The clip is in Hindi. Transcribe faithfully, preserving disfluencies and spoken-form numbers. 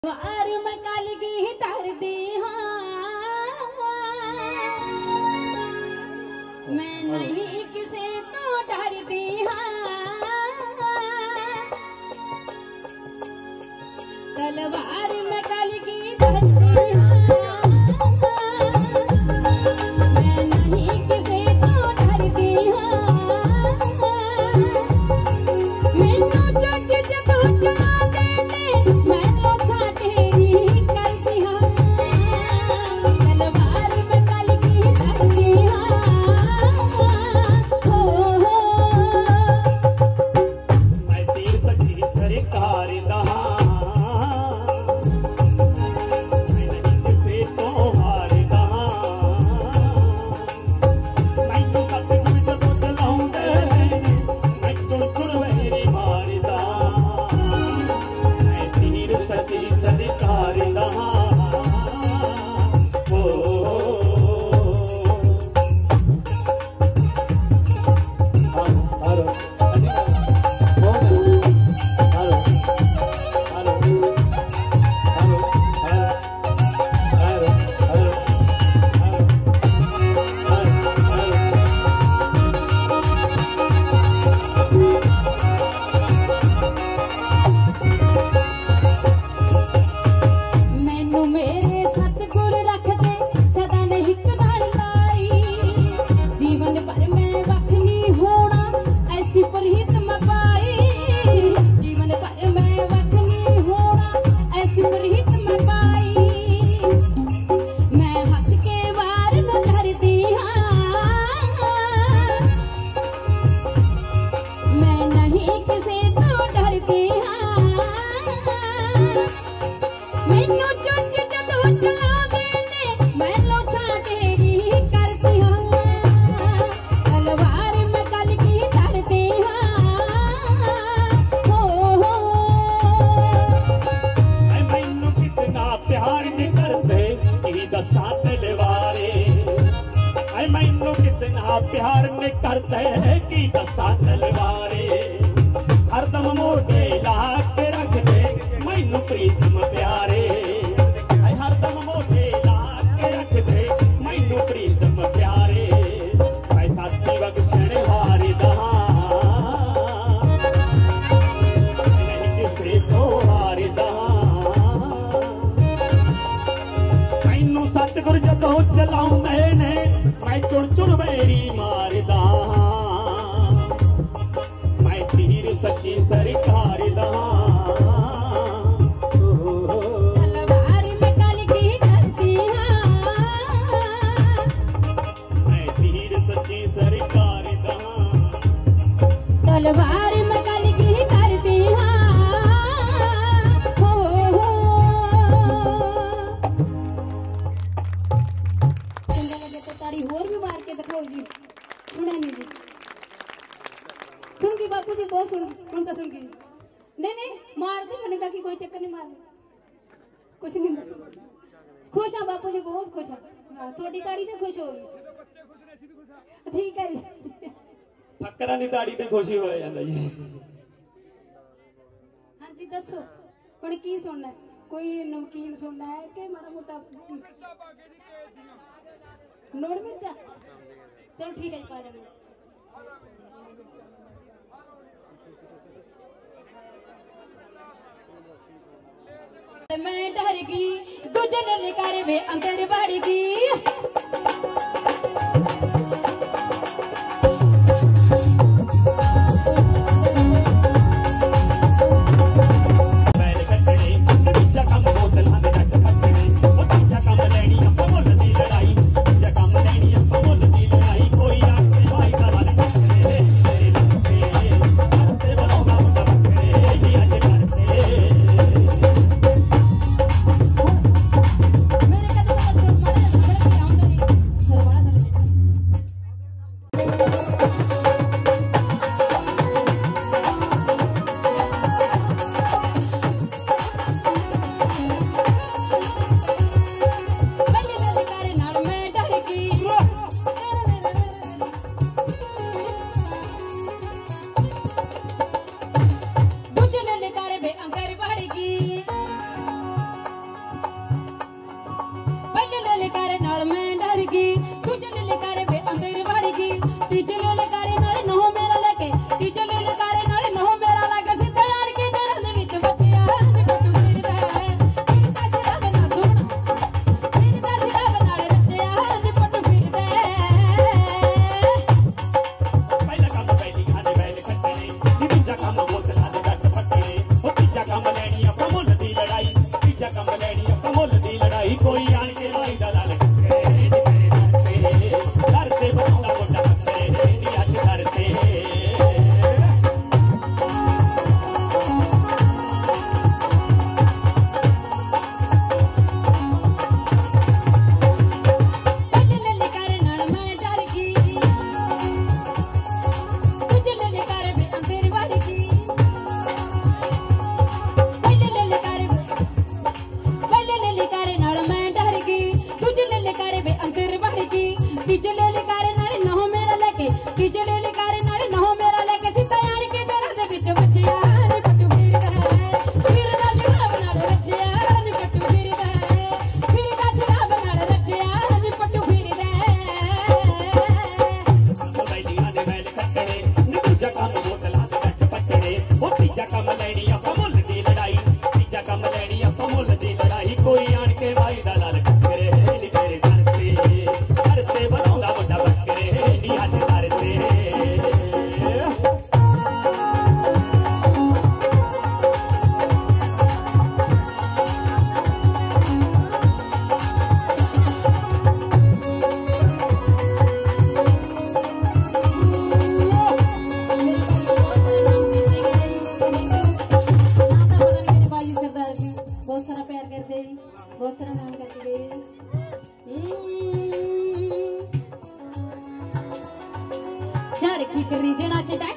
वार मैं कल की धरती हाँ, मैं नहीं किसी तो डरती हाँ। तलवार मैं कल की धरती हाँ, मैं नहीं किसी तो डरती हाँ। मैनू जज जब जाने मैं प्यार में करते है कि दसा तलवारे हरदम मोटे ला के रख दे मैनू प्रीतम प्यारे। हरदम मोटे ला के रख दे मैनू प्रीतम प्यारे। मैं साथी बख्शण वारी दा नहीं किसे तो हारी दा। मैनू सतगुर जदों चलाउंदे ने मैं चुड़ चुड़ मेरी मारदा मैं तीर सच्ची सरकार दा। तलवार मैं कल की धरती हाँ, मैं तीर सच्ची सरकार दा। तलवार मैं कल की धरती हाँ, हो हो। चंगा लगे तो ताड़ी होर भी मार के दिखाओ जी। सुना नहीं जी, सुन की बापू जी बहुत सुन उनका सुन की। नहीं नहीं मार दे मैंने कहा कि कोई चक्कर नहीं, मार कुछ नहीं। खुश हाँ बापू जी, बहुत खुश हाँ। थोड़ी ताड़ी ते खुश होगी, ठीक है जी। फक्करां दी ताड़ी ते खुशी हो जांदा जी। हाँ जी दसो हुण की सुनना है? कोई नमकीन सुनना है कि माड़ा मोटा नोड़ मिर्चा? चल ठीक है, पा जाना। मैं डर गई गुजर लेकर वे अंदर बढ़ गई। मेरे कोई आन के भाई दलाल टकरे तेरे दर ते बनाऊंगा मुंडा बकरे दिया के दर ते बहुत सारा प्यार करते हैं, बहुत सारा नाम करते हैं। चार की करी देना चाहिए।